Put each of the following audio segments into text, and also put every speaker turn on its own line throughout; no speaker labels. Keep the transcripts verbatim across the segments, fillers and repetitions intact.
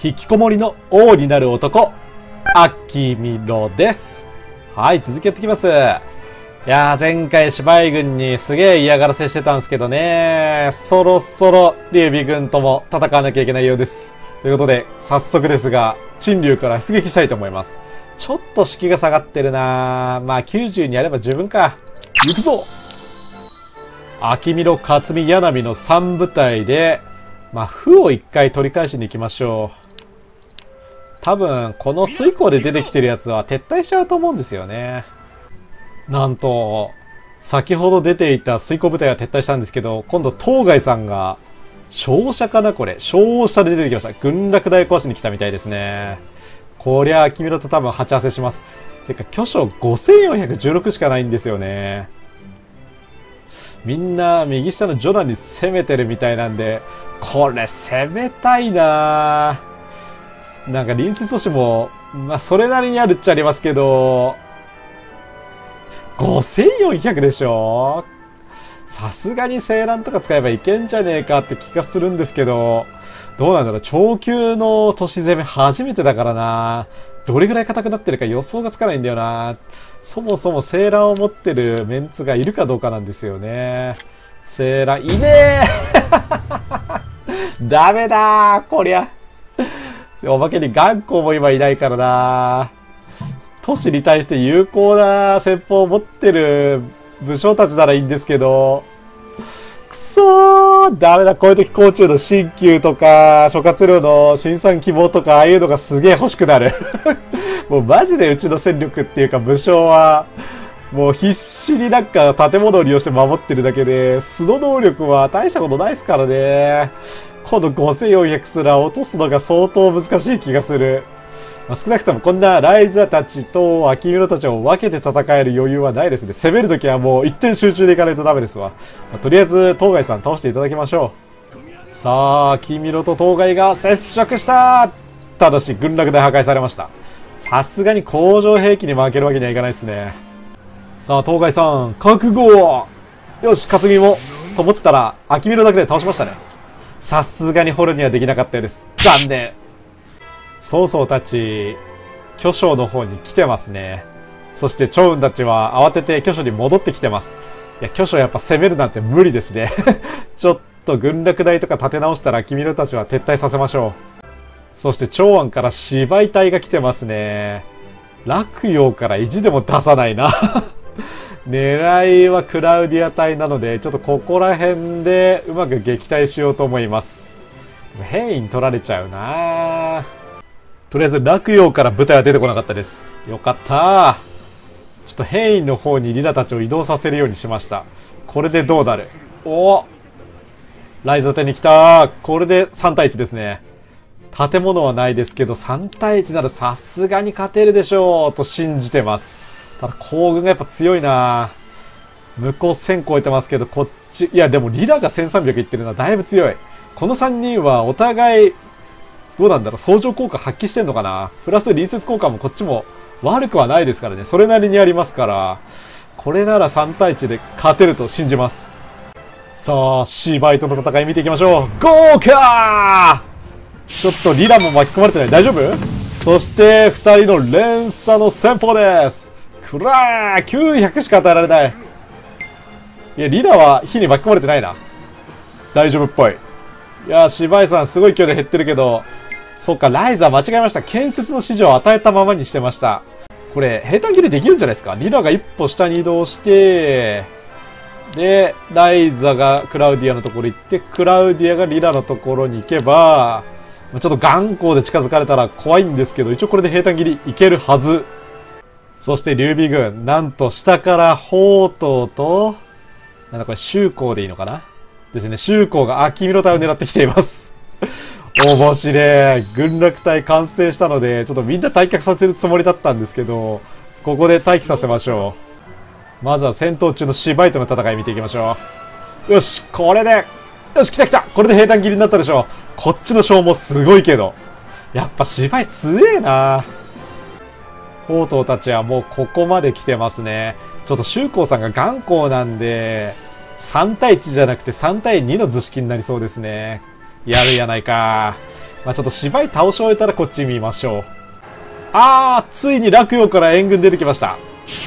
引きこもりの王になる男、アキミロです。はい、続きやってきます。いやー、前回芝居軍にすげえ嫌がらせしてたんですけどね、そろそろ劉備軍とも戦わなきゃいけないようです。ということで、早速ですが、陳留から出撃したいと思います。ちょっと士気が下がってるなー。まあ、きゅうじゅうにやれば十分か。行くぞ！アキミロ、勝見、柳のさん部隊で、まあ、歩を一回取り返しに行きましょう。多分、この水溝で出てきてるやつは撤退しちゃうと思うんですよね。なんと、先ほど出ていた水溝部隊は撤退したんですけど、今度、当該さんが、照射かなこれ。照射で出てきました。軍楽台壊しに来たみたいですね。こりゃ、アキミロと多分鉢合わせします。てか、巨匠ごせんよんひゃくじゅうろくしかないんですよね。みんな、右下のジョナに攻めてるみたいなんで、これ攻めたいなぁ。なんか隣接都市も、まあ、それなりにあるっちゃありますけど、ごせんよんひゃくでしょ？さすがに青蘭とか使えばいけんじゃねえかって気がするんですけど、どうなんだろう、長級の都市攻め初めてだからな。どれぐらい硬くなってるか予想がつかないんだよな。そもそも青蘭を持ってるメンツがいるかどうかなんですよね。青蘭、いねーダメだーこりゃ。おまけに頑固も今いないからな。都市に対して有効な戦法を持ってる武将たちならいいんですけど。くそーダメだ。こういう時甲冑の新旧とか、諸葛亮の新参希望とか、ああいうのがすげえ欲しくなる。もうマジでうちの戦力っていうか武将は、もう必死になんか建物を利用して守ってるだけで、素の能力は大したことないですからね。今度ごせんよんひゃくすら落とすのが相当難しい気がする。まあ、少なくともこんなライザたちとアキミロたちを分けて戦える余裕はないですね。攻めるときはもう一点集中でいかないとダメですわ。まあ、とりあえず、当該さん倒していただきましょう。さあ、アキミロと当該が接触した。ただし、軍楽で破壊されました。さすがに工場兵器に負けるわけにはいかないですね。さあ、当該さん、覚悟を！よし、勝見も、と思ったら、アキミロだけで倒しましたね。さすがに掘るにはできなかったようです。残念。曹操たち、巨匠の方に来てますね。そして趙雲たちは慌てて巨匠に戻ってきてます。いや、巨匠やっぱ攻めるなんて無理ですね。ちょっと軍楽台とか立て直したら君らたちは撤退させましょう。そして長安から芝居隊が来てますね。洛陽から意地でも出さないな。狙いはクラウディア隊なので、ちょっとここら辺でうまく撃退しようと思います。兵員取られちゃうな。とりあえず洛陽から部隊は出てこなかったです。よかったー。ちょっと兵員の方にリラたちを移動させるようにしました。これでどうなる？おーライザテに来たー。これでさん対いちですね。建物はないですけどさん対いちならさすがに勝てるでしょうと信じてます。ただ行軍がやっぱ強いな。向こうせん超えてますけど、こっち、いやでもリラがせんさんびゃくいってるのはだいぶ強い。このさんにんはお互い、どうなんだろう、相乗効果発揮してんのかな。プラス隣接効果もこっちも悪くはないですからね。それなりにありますから、これならさん対いちで勝てると信じます。さあ、シーバイとの戦い見ていきましょう。ゴーカー！ちょっとリラも巻き込まれてない。大丈夫？そしてふたりの連鎖の戦法です。くらー !きゅうひゃく しか与えられない。いや、リラは火に巻き込まれてないな。大丈夫っぽい。いやー、芝居さんすごい勢いで減ってるけど、そっか、ライザー間違えました。建設の指示を与えたままにしてました。これ、平坦切りできるんじゃないですか？リラが一歩下に移動して、で、ライザがクラウディアのところ行って、クラウディアがリラのところに行けば、ちょっと頑固で近づかれたら怖いんですけど、一応これで平坦切りいけるはず。そして劉備軍、なんと下から宝刀と、なんだこれ、周公でいいのかなですね。周公がアキミロ隊を狙ってきています。面白い。軍楽隊完成したので、ちょっとみんな退却させるつもりだったんですけど、ここで待機させましょう。まずは戦闘中の芝居との戦い見ていきましょう。よし、これで、よし、来た来た！これで平坦切りになったでしょ。こっちの消耗すごいけど。やっぱ芝居強えな。宝刀たちはもうここまで来てますね。ちょっと周公さんが頑固なんで、さん対いちじゃなくてさん対にの図式になりそうですね。やるやないか。 まあちょっと芝居倒し終えたらこっち見ましょう。あー、ついに洛陽から援軍出てきました。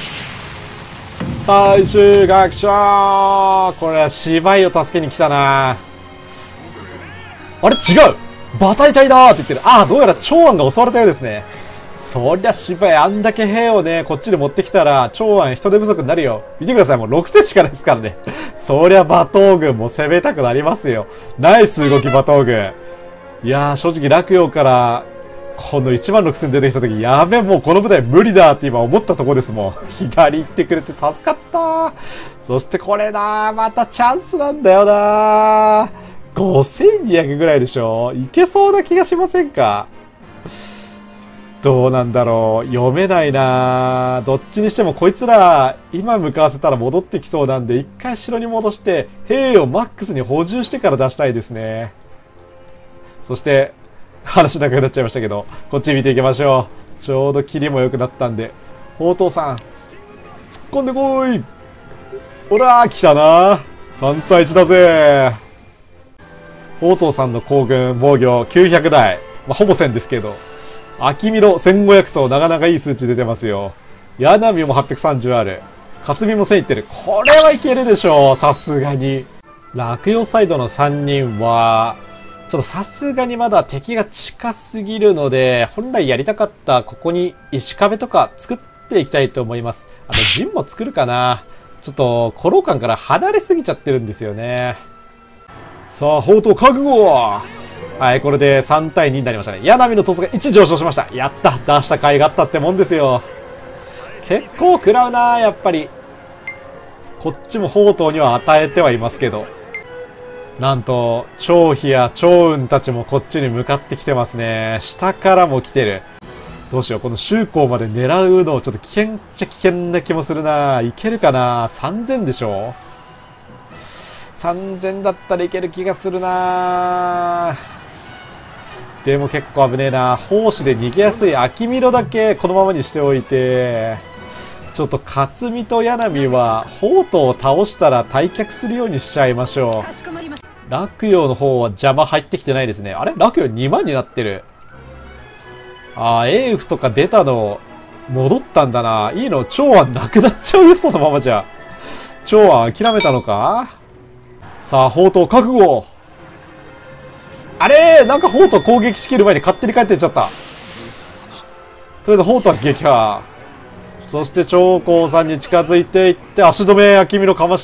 最終学者、これは芝居を助けに来たな。あれ違う、馬隊隊だーって言ってる。ああ、どうやら長安が襲われたようですね。そりゃ芝居あんだけ兵をね、こっちに持ってきたら、長安人手不足になるよ。見てください、もうろくせんしかないですからね。そりゃ馬頭軍も攻めたくなりますよ。ナイス動き馬頭軍。いやー、正直洛陽から、このいちまんろくせん出てきた時、やべえ、もうこの部隊無理だって今思ったとこですもん。左行ってくれて助かったー。そしてこれなー、またチャンスなんだよなー。ごせんにひゃくぐらいでしょ。いけそうな気がしませんか？どうなんだろう。読めないな。どっちにしてもこいつら、今向かわせたら戻ってきそうなんで、一回城に戻して、兵をマックスに補充してから出したいですね。そして、話長くなっちゃいましたけど、こっち見ていきましょう。ちょうどキリも良くなったんで。宝刀さん、突っ込んでこい。ほらー、来たな。さんたいいちだぜ。宝刀さんの行軍、防御きゅうひゃくだい。まあ、ほぼせんですけど。秋見ろせんごひゃくとなかなかいい数値出てますよ。柳見もはっぴゃくさんじゅうある。勝見もせんいってる。これはいけるでしょう。さすがに。洛陽サイドのさんにんは、ちょっとさすがにまだ敵が近すぎるので、本来やりたかったここに石壁とか作っていきたいと思います。あと陣も作るかな。ちょっと、古老館から離れすぎちゃってるんですよね。さあ、宝刀覚悟。はい、これでさんたいにになりましたね。柳のトスがいち上昇しました。やった、出した甲斐があったってもんですよ。結構食らうな、やっぱり。こっちも宝刀には与えてはいますけど。なんと、張飛や張雲たちもこっちに向かってきてますね。下からも来てる。どうしよう、この周口まで狙うのちょっと危険っちゃ危険な気もするな。いけるかな？ さんぜん でしょ？ さんぜん だったらいける気がするな。でも結構危ねえな。砲士で逃げやすい秋見ろだけこのままにしておいて、ちょっと勝見と柳は宝刀を倒したら退却するようにしちゃいましょう。洛陽の方は邪魔入ってきてないですね。あれ洛陽にまんになってる。ああ、エーフとか出たの戻ったんだな。いいの？長安なくなっちゃうよ、そのままじゃ。長安諦めたのか？さあ、宝刀覚悟。あれー、なんか宝刀攻撃しきる前に勝手に帰っていっちゃった。とりあえず宝刀は撃破。そして長江さんに近づいていって足止め秋見のかました。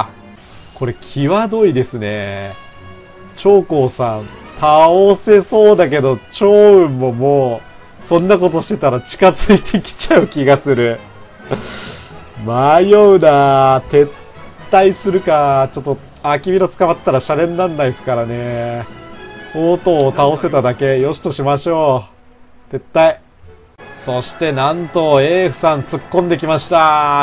これ際どいですね。長江さん倒せそうだけど、長雲ももうそんなことしてたら近づいてきちゃう気がする。迷うな。撤退するか。ちょっと秋見の捕まったらシャレになんないですからね。宝刀を倒せただけよしとしましょう。撤退。そしてなんと エーエフ さん突っ込んできました。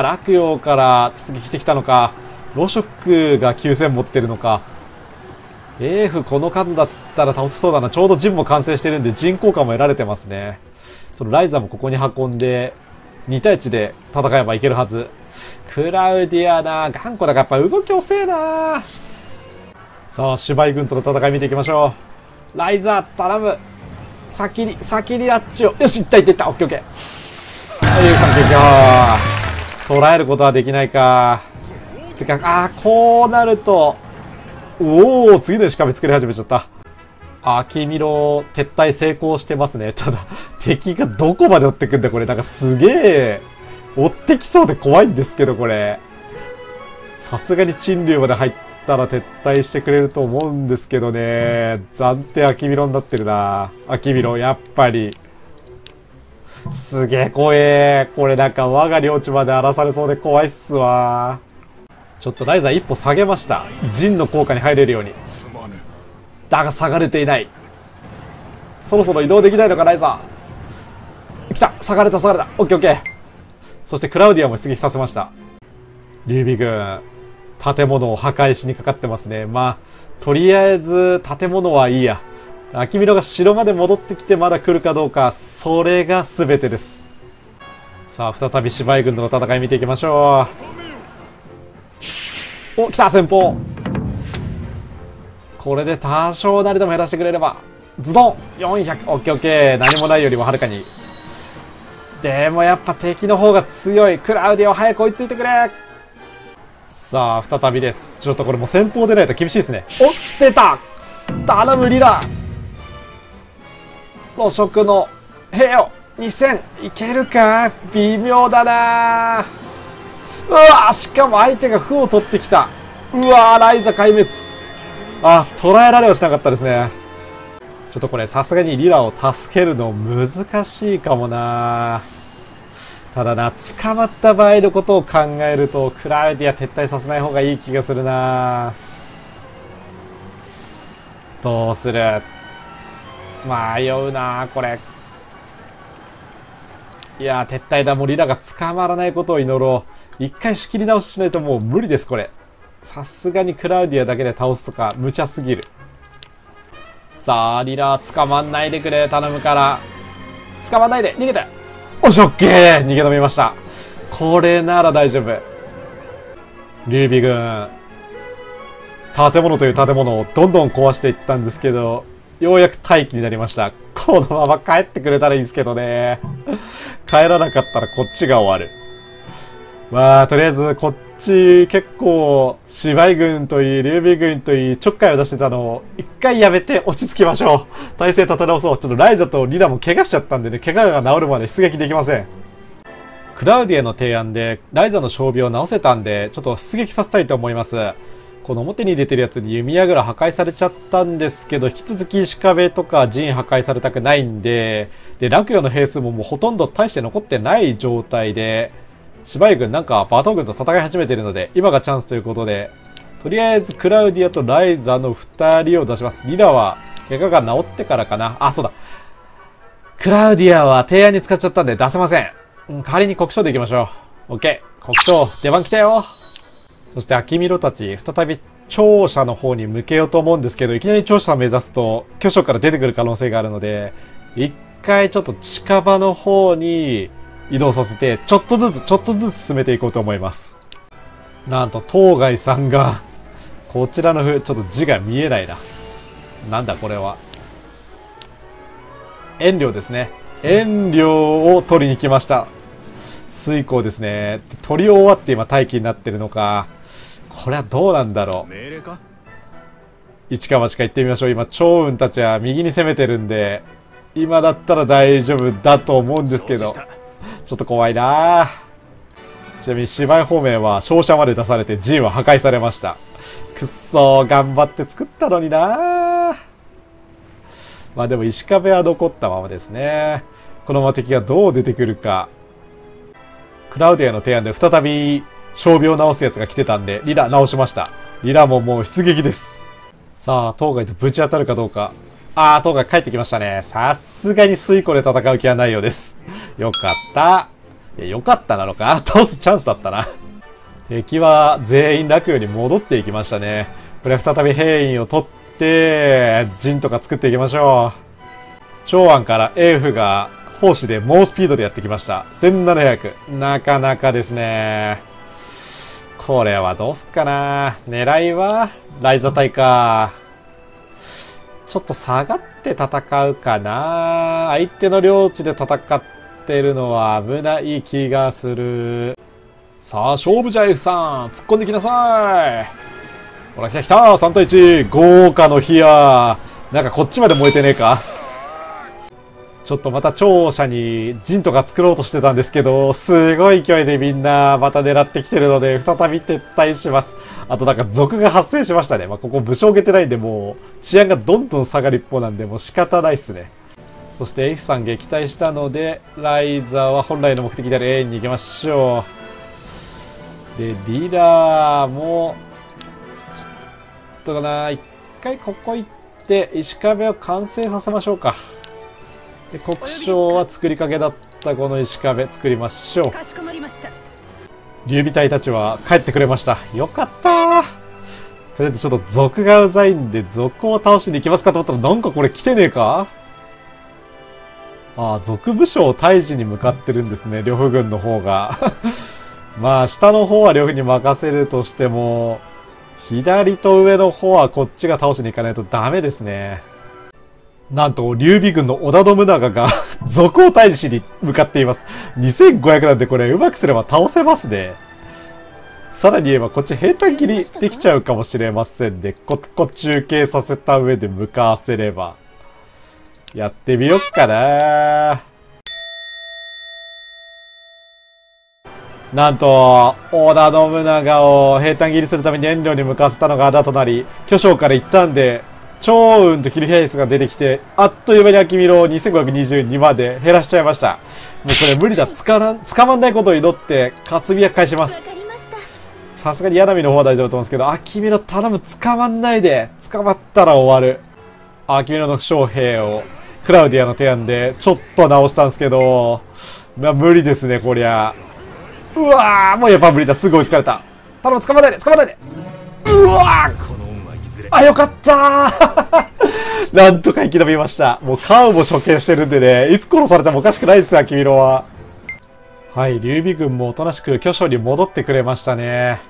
洛陽から出撃してきたのか。ロショックがきゅうせん持ってるのか。エーエフ この数だったら倒せそうだな。ちょうど陣も完成してるんで陣効果も得られてますね。そのライザもここに運んでにたいいちで戦えばいけるはず。クラウディアな。頑固だからやっぱ動き遅えな。さあ芝居軍との戦い見ていきましょう。ライザー頼む。先に先にあっちを。よし、いったいったいった。オッケーオッケー。はい、ゆうさん撃破。捉えることはできないか。てか、ああ、こうなると。おお、次の石壁作り始めちゃった。秋見ろ撤退成功してますね。ただ、敵がどこまで追ってくんだこれ。なんかすげえ、追ってきそうで怖いんですけど、これ。さすがに陳留まで入ったら撤退してくれると思うんですけどね。暫定秋見ろになってるな。秋見ろ、やっぱり。すげえ怖え。これなんか我が領地まで荒らされそうで怖いっすわ。ちょっとライザー一歩下げました。陣の効果に入れるように。だが下がれていない。そろそろ移動できないのかライザー。来た。下がれた下がれた。オッケーオッケー。そしてクラウディアも出撃させました。劉備軍建物を破壊しにかかってますね。まあとりあえず建物はいいや。秋見ろが城まで戻ってきてまだ来るかどうか、それが全てです。さあ再び芝居軍との戦い見ていきましょう。お、来た先鋒。これで多少なりとも減らしてくれれば。 ズドン !よんひゃく! オッケーオッケー。何もないよりもはるかに。でもやっぱ敵の方が強い。クラウディオ早く追いついてくれ。さあ、再びです。ちょっとこれもう先方でないと厳しいですね。おっ出た頼むリラ露食の兵よにせんいけるか微妙だなうわしかも相手が歩を取ってきた。うわライザ壊滅。あ、捉えられはしなかったですね。ちょっとこれさすがにリラを助けるの難しいかもな。ただな、捕まった場合のことを考えるとクラウディア撤退させない方がいい気がするな。どうする？迷うなこれ。いやー撤退だ。もうリラが捕まらないことを祈ろう。一回仕切り直ししないともう無理ですこれ。さすがにクラウディアだけで倒すとか無茶すぎる。さあリラ捕まんないでくれ頼むから。捕まんないで逃げて。おしオッケー逃げ延びました。これなら大丈夫。劉備軍建物という建物をどんどん壊していったんですけど、ようやく待機になりました。このまま帰ってくれたらいいですけどね。帰らなかったらこっちが終わる。まあとりあえずこっち結構芝居軍といい劉備軍といいちょっかいを出してたのを一回やめて落ち着きましょう。体勢立て直そう。ちょっとライザとリラも怪我しちゃったんでね、怪我が治るまで出撃できません。クラウディアの提案でライザの傷病を治せたんで、ちょっと出撃させたいと思います。この表に出てるやつに弓矢倉破壊されちゃったんですけど、引き続き石壁とか陣破壊されたくないんで、で、ラクヨの兵数ももうほとんど大して残ってない状態で、芝居軍なんかバト軍と戦い始めてるので、今がチャンスということで、とりあえずクラウディアとライザのふたりを出します。リラは怪我が治ってからかな。あ、そうだ。クラウディアは提案に使っちゃったんで出せません。うん、代わりに国章でいきましょう。OK。国章、出番来たよ。そして、アキミロたち、再び、庁舎の方に向けようと思うんですけど、いきなり庁舎を目指すと、巨所から出てくる可能性があるので、一回ちょっと近場の方に移動させて、ちょっとずつ、ちょっとずつ進めていこうと思います。なんと、当該さんが、こちらの風、ちょっと字が見えないな。なんだこれは。遠慮ですね。遠慮を取りに来ました。水耕ですね。取り終わって今待機になってるのか。これはどうなんだろう。命令か？一か八か行ってみましょう。今、趙雲たちは右に攻めてるんで、今だったら大丈夫だと思うんですけど、ちょっと怖いな。ちなみに芝居方面は照射まで出されて陣は破壊されました。くっそー、頑張って作ったのにな。まあでも石壁は残ったままですね。このまま敵がどう出てくるか。クラウディアの提案で再び傷病を治すやつが来てたんで、リラ直しました。リラももう出撃です。さあ、当該とぶち当たるかどうか。ああ、当該帰ってきましたね。さすがに水庫で戦う気はないようです。よかった。いや、よかったなのか倒すチャンスだったな。敵は全員楽ように戻っていきましたね。これは再び兵員を取って、陣とか作っていきましょう。長安からエーフが砲士で猛スピードでやってきました。せんななひゃく。なかなかですね。これはどうすっかな。狙いはライザ隊か。ちょっと下がって戦うかな。相手の領地で戦ってるのは危ない気がする。さあ、勝負じゃ F さん。突っ込んできなさい。ほら、来た来た !さん 対いち。豪華のヒア。なんかこっちまで燃えてねえか。ちょっとまた庁舎に陣とか作ろうとしてたんですけど、すごい勢いでみんなまた狙ってきてるので、再び撤退します。あとなんか賊が発生しましたね。まあ、ここ武将受けてないんで、もう治安がどんどん下がる一方なんで、もう仕方ないっすね。そして F さん撃退したので、ライザーは本来の目的である A に行きましょう。で、リラーも、ちょっとかな、一回ここ行って石壁を完成させましょうか。で、国章は作りかけだったこの石壁作りましょう。劉備隊たちは帰ってくれました。よかったー。とりあえずちょっと賊がうざいんで賊を倒しに行きますかと思ったらなんかこれ来てねえか。ああ、賊武将退治に向かってるんですね。呂布軍の方が。まあ下の方は呂布に任せるとしても、左と上の方はこっちが倒しに行かないとダメですね。 なんと、劉備軍の織田信長が続行大使に向かっています。にせんごひゃくなんでこれうまくすれば倒せますね。さらに言えばこっち平坦切りできちゃうかもしれませんね。ここ中継させた上で向かわせれば。やってみよっかな。なんと、織田信長を平坦切りするために遠慮に向かわせたのがあだとなり、巨匠から一旦で、超運とキルヒャイスが出てきて、あっという間に秋見ろをにせんごひゃくにじゅうにまで減らしちゃいました。もうこれ無理だ。つからん、捕まんないことを祈って、活火は返します。さすがに柳の方は大丈夫と思うんですけど、秋見ろ頼む、捕まんないで。捕まったら終わる。秋見ろの負傷兵を、クラウディアの提案で、ちょっと直したんですけど、まあ無理ですね、こりゃ。うわー、もうやっぱ無理だ。すぐ追いつかれた。頼む、捕まないで、捕まないで。うわー、あ、よかったーなんとか生き延びました。もうカウも処刑してるんでね、いつ殺されてもおかしくないですよ、秋見ろは。はい、劉備軍もおとなしく巨匠に戻ってくれましたね。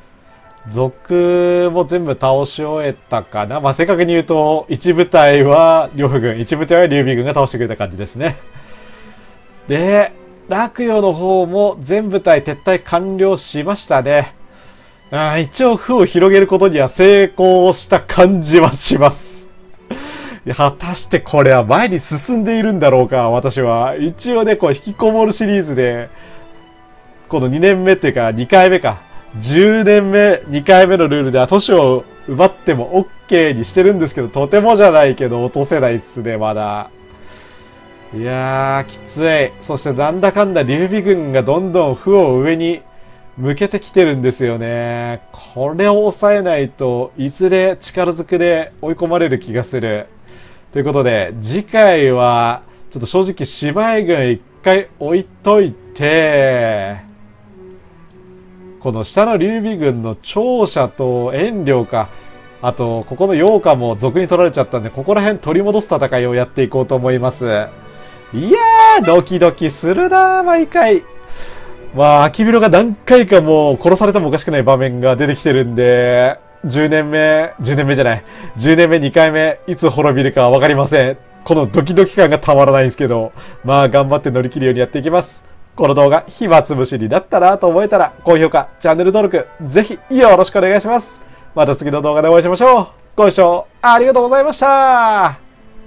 族も全部倒し終えたかな。まあ、正確に言うと、一部隊は呂布軍、一部隊は劉備軍が倒してくれた感じですね。で、洛陽の方も全部隊撤退完了しましたね。あ、一応歩を広げることには成功した感じはします。いや、果たしてこれは前に進んでいるんだろうか、私は。一応ね、こう引きこもるシリーズで、このにねんめっていうかにかいめか。じゅうねんめ、にかいめのルールでは都市を奪っても OK にしてるんですけど、とてもじゃないけど落とせないっすね、まだ。いやー、きつい。そしてなんだかんだ劉備軍がどんどん歩を上に向けてきてるんですよね。これを抑えないといずれ力ずくで追い込まれる気がする。ということで、次回はちょっと正直姉妹軍一回置いといて、この下の劉備軍の長者と遠慮か、あとここの陽花も賊に取られちゃったんで、ここら辺取り戻す戦いをやっていこうと思います。いやー、ドキドキするなー、毎回。まあ、秋広が何回かもう殺されてもおかしくない場面が出てきてるんで、じゅうねんめ、じゅうねんめじゃない。じゅうねんめにかいめ、いつ滅びるかはわかりません。このドキドキ感がたまらないんですけど、まあ頑張って乗り切るようにやっていきます。この動画、暇つぶしになったなと思えたら、高評価、チャンネル登録、ぜひよろしくお願いします。また次の動画でお会いしましょう。ご視聴ありがとうございました。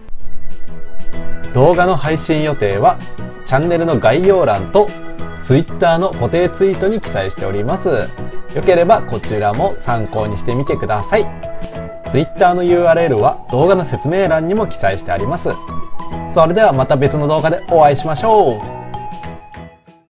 動画の配信予定は、チャンネルの概要欄と、Twitter の固定ツイートに記載しております。よければこちらも参考にしてみてください。Twitter の ユーアールエル は動画の説明欄にも記載してあります。それではまた別の動画でお会いしましょう。